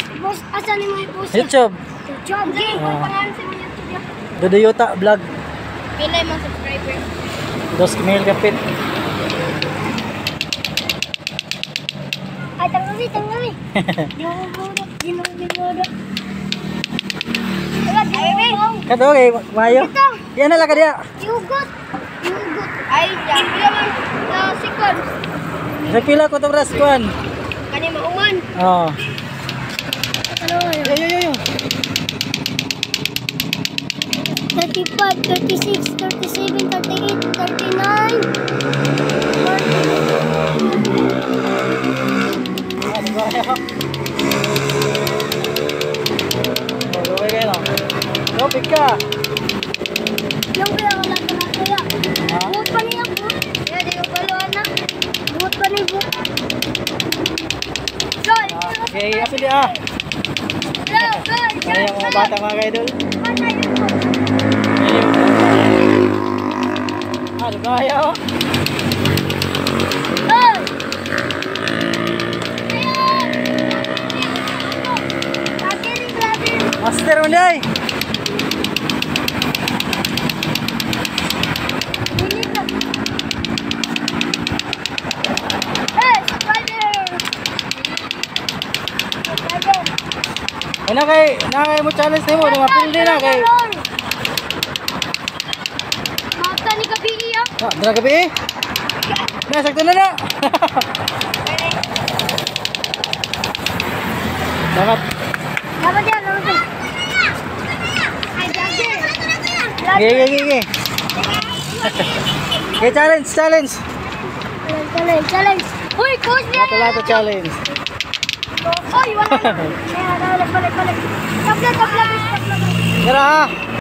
Boss, asan ni mo i-post? YouTube. YouTube. Game, pangalan sa mga YouTube niya. Dodo Yuta Vlog. Pilay mga subscriber. 2,000 kapit. Ay, tangali. Di mo budo. Kato kay Mayo. Yan na lang ka diya. Yugot. Ay, yan. Pila man na seconds. Sa pila ko to bras kuan. Kani mauman. Oh. Ano yun? Yo. 35, 36, 37, 38, 39. Topik ka. Yung pinakalat na kaya. Ha? Buot pa niya, buot. Kaya di yung paluan na. Buot pa niya, buot. Go! Okay, api dia. Kaya yung mga bata mga kaidol. Ano ba kayo? Master mo day. Ano kay mo challenge nimo mga pildi na kay. Mata ni gabi iya. Ah, dira gabi. Na sakto na na. Dapat. Dapat yan. Ay, jage. Gigi. Okay, challenge. Challenge. Uy, coach niya. Lato challenge. Uy, wala na. Balik. Tabla. Tara ha.